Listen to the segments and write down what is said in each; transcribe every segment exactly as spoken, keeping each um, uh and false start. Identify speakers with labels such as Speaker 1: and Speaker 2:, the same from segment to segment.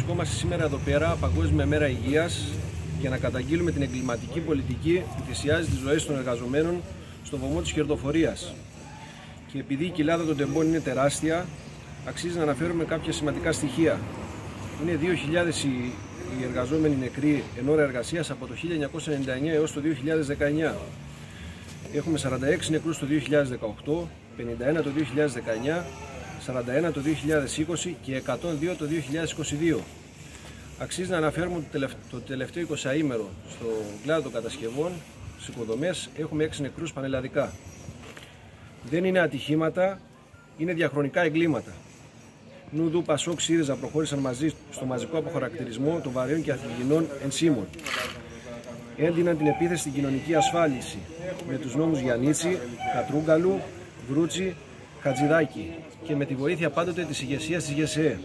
Speaker 1: βρισκόμαστε σήμερα εδώ πέρα, Παγκόσμια Μέρα Υγείας, για να καταγγείλουμε την εγκληματική πολιτική που θυσιάζει τις ζωές των εργαζομένων στον βωμό της κερδοφορίας. Και επειδή η κοιλάδα των τεμπών είναι τεράστια, αξίζει να αναφέρουμε κάποια σημαντικά στοιχεία. Είναι δύο χιλιάδες οι εργαζόμενοι νεκροί εν ώρα εργασίας από το χίλια εννιακόσια ενενήντα εννέα έως το δύο χιλιάδες δεκαεννέα. Έχουμε σαράντα έξι νεκρούς το δύο χιλιάδες δεκαοκτώ, πενήντα ένα το δύο χιλιάδες δεκαεννέα, σαράντα ένα το δύο χιλιάδες είκοσι και εκατόν δύο το δύο χιλιάδες είκοσι δύο. Αξίζει να αναφέρουμε ότι το τελευταίο εικοσαήμερο στον κλάδο των κατασκευών, στις οικοδομές, έχουμε έξι νεκρούς πανελλαδικά. Δεν είναι ατυχήματα, είναι διαχρονικά εγκλήματα. Νουδού, Πασόκ, ΣΥΡΙΖΑ προχώρησαν μαζί στο μαζικό αποχαρακτηρισμό των βαρέων και αθλητικών ενσύμων. Έντυναν την επίθεση στην κοινωνική ασφάλιση με τους νόμους Γιαννίτση, Κατρούγκαλου, Βρούτσι, Χατζηδάκη και με τη βοήθεια πάντοτε της ηγεσίας της ΓΕΣΕΕ.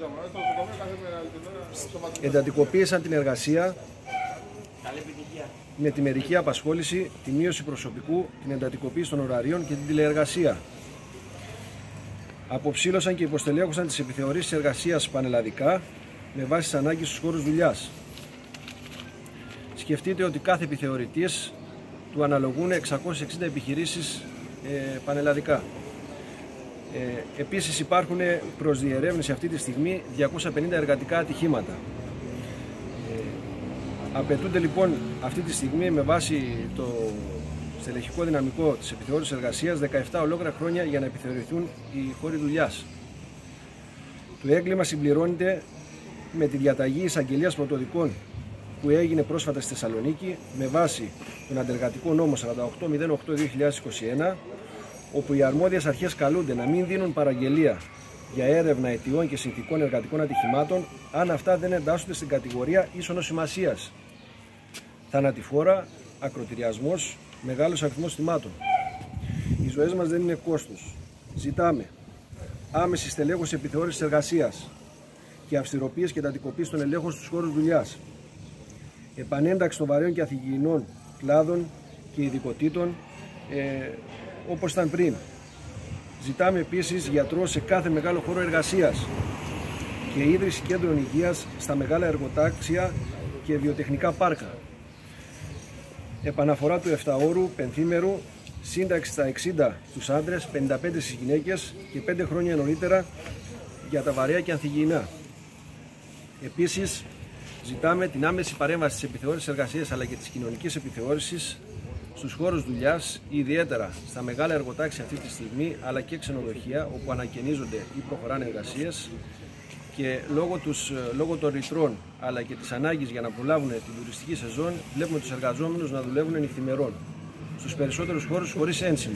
Speaker 1: Εντατικοποίησαν την εργασία με τη μερική απασχόληση, τη μείωση προσωπικού, την εντατικοποίηση των ωραρίων και την τηλεεργασία. Αποψήλωσαν και υποστελέχωσαν τις επιθεωρήσεις εργασίας πανελλαδικά με βάση τις ανάγκες στους χώρους δουλειάς. Σκεφτείτε ότι κάθε επιθεωρητής του αναλογούν εξακόσιες εξήντα επιχειρήσεις ε, πανελλαδικά. Ε, επίσης υπάρχουν προς διερεύνηση αυτή τη στιγμή διακόσια πενήντα εργατικά ατυχήματα. Ε, απαιτούνται λοιπόν αυτή τη στιγμή με βάση το στελεχικό δυναμικό της επιθεώρησης εργασίας δεκαεπτά ολόκληρα χρόνια για να επιθεωρηθούν οι χώροι δουλειάς. Το έγκλημα συμπληρώνεται με τη διαταγή εισαγγελίας πρωτοδικών που έγινε πρόσφατα στη Θεσσαλονίκη με βάση τον αντεργατικό νόμο σαράντα οκτώ μηδέν οκτώ δύο χιλιάδες είκοσι ένα, όπου οι αρμόδιες αρχές καλούνται να μην δίνουν παραγγελία για έρευνα αιτιών και συνθηκών εργατικών ατυχημάτων αν αυτά δεν εντάσσονται στην κατηγορία ίσονος σημασίας. Θανατηφόρα, ακροτηριασμός, μεγάλος αριθμός θυμάτων. Οι ζωές μας δεν είναι κόστος. Ζητάμε άμεση στελέχωση επιθεώρησης εργασίας και αυστηροποίηση και εντατικοποίηση των ελέγχων στους χώρους δουλειάς. Επανένταξη των βαρέων και αθυγιεινών κλάδων και ειδικοτήτων ε, όπως ήταν πριν. Ζητάμε επίσης γιατρό σε κάθε μεγάλο χώρο εργασίας και ίδρυση κέντρων υγείας στα μεγάλα εργοτάξια και βιοτεχνικά πάρκα. Επαναφορά του εφταώρου πενθήμερου, σύνταξη στα εξήντα στους άντρες, πενήντα πέντε στις γυναίκες και πέντε χρόνια νωρίτερα για τα βαρέα και ανθυγιεινά. Επίσης, ζητάμε την άμεση παρέμβαση της επιθεώρησης εργασίας αλλά και της κοινωνικής επιθεώρησης στους χώρους δουλειάς, ιδιαίτερα στα μεγάλα εργοτάξια αυτή τη στιγμή, αλλά και ξενοδοχεία όπου ανακαινίζονται ή προχωράνε εργασίες και λόγω, τους, λόγω των ρητρών αλλά και της ανάγκης για να προλάβουν την τουριστική σεζόν, βλέπουμε τους εργαζόμενους να δουλεύουν νυχθημερών στους περισσότερους χώρους χωρίς ένσημα.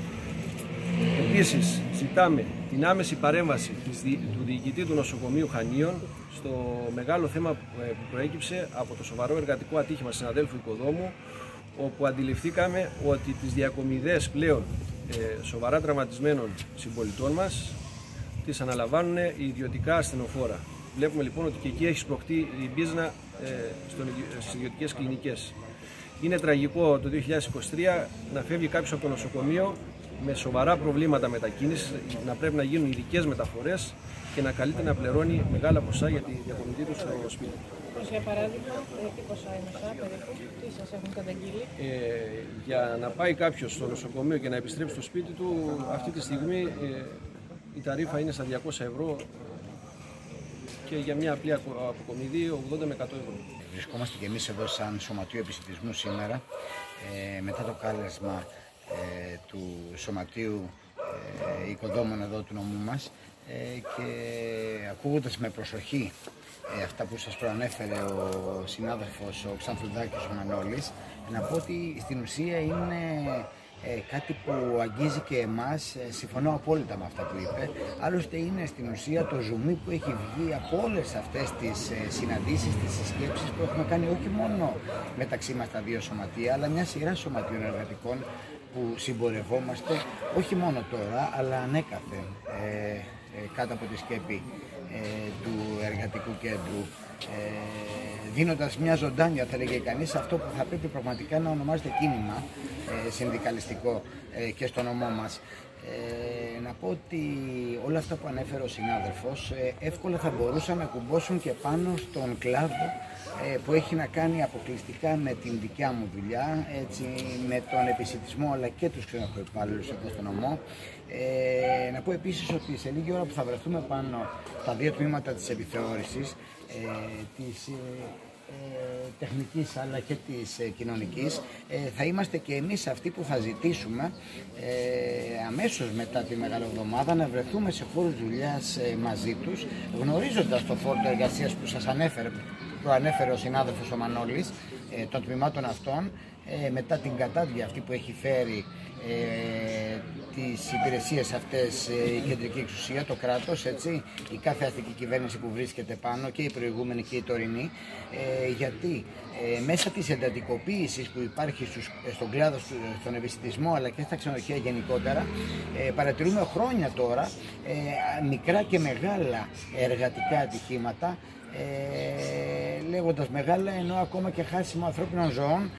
Speaker 1: Επίσης, ζητάμε την άμεση παρέμβαση του διοικητή του νοσοκομείου Χανίων στο μεγάλο θέμα που προέκυψε από το σοβαρό εργατικό ατύχημα συναδέλφου οικοδόμου, όπου αντιληφθήκαμε ότι τις διακομιδές πλέον ε, σοβαρά τραυματισμένων συμπολιτών μας τις αναλαμβάνουν οι ιδιωτικά ασθενοφόρα. Βλέπουμε λοιπόν ότι και εκεί έχει σπρωχτεί η μπίζνα ε, στις ιδιωτικές κλινικές. Είναι τραγικό το δύο χιλιάδες είκοσι τρία να φεύγει κάποιος από το νοσοκομείο με σοβαρά προβλήματα μετακίνησης, να πρέπει να γίνουν ειδικές μεταφορές και να καλείται να πληρώνει μεγάλα ποσά για τη διακομιδή του στο σπίτι.
Speaker 2: Για παράδειγμα, τι ποσά είναι αυτά περίπου, τι σας έχουν καταγγείλει?
Speaker 1: Ε, για να πάει κάποιος στο νοσοκομείο και να επιστρέψει στο σπίτι του, αυτή τη στιγμή ε, η ταρίφα είναι στα διακόσια ευρώ και για μια απλή αποκομιδή ογδόντα με εκατό ευρώ.
Speaker 3: Βρισκόμαστε και εμείς εδώ σαν Σωματείο Επισιτισμού σήμερα, ε, μετά το κάλεσμα ε, του Σωματείου ε, Οικοδόμων εδώ του νομού μας ε, και ακούγοντας με προσοχή ε, αυτά που σας προανέφερε ο συνάδελφος ο Ξανθουδάκης ο Μανώλης, να πω ότι στην ουσία είναι ε, κάτι που αγγίζει και εμάς, ε, συμφωνώ απόλυτα με αυτά που είπε. Άλλωστε είναι στην ουσία το ζουμί που έχει βγει από όλες αυτές τις ε, συναντήσεις, τις συσκέψεις που έχουμε κάνει όχι μόνο μεταξύ μας τα δύο σωματεία, αλλά μια σειρά σωματείων εργατικών που συμπορευόμαστε όχι μόνο τώρα, αλλά ανέκαθεν ε, ε, κάτω από τη σκέπη ε, του εργατικού κέντρου, ε, δίνοντας μια ζωντάνια, θα λέγε κανείς, αυτό που θα πρέπει πραγματικά να ονομάζεται κίνημα ε, συνδικαλιστικό ε, και στο νομό μας. Ε, να πω ότι όλα αυτά που ανέφερε ο συνάδελφος ε, εύκολα θα μπορούσαν να κουμπώσουν και πάνω στον κλάδο ε, που έχει να κάνει αποκλειστικά με την δικιά μου δουλειά, έτσι, με τον επισιτισμό αλλά και τους ξενοδοχοϊπαλλήλους εδώ στο νομό. Ε, να πω επίσης ότι σε λίγη ώρα που θα βρεθούμε πάνω τα δύο τμήματα της επιθεώρησης, ε, της ε, ε, τεχνικής αλλά και της ε, κοινωνικής, ε, θα είμαστε και εμείς αυτοί που θα ζητήσουμε ε, αμέσως μετά τη Μεγάλη Εβδομάδα να βρεθούμε σε χώρους δουλειάς ε, μαζί τους, γνωρίζοντας το φόρτο εργασίας που σας ανέφερε, που ανέφερε ο συνάδελφος ο Μανώλης, ε, των τμήματων αυτών, ε, μετά την κατάδεια αυτή που έχει φέρει ε, τις υπηρεσίες αυτές ε, η κεντρική εξουσία, το κράτος, έτσι, η κάθε αστική κυβέρνηση που βρίσκεται πάνω, και η προηγούμενη και η τωρινή, ε, γιατί ε, μέσα της εντατικοποίησης που υπάρχει στους, στον κλάδο, στον επισιτισμό αλλά και στα ξενοδοχεία γενικότερα, ε, παρατηρούμε χρόνια τώρα ε, μικρά και μεγάλα εργατικά ατυχήματα, ε, λέγοντας μεγάλα ενώ ακόμα και χάσιμο ανθρώπινων ζώων.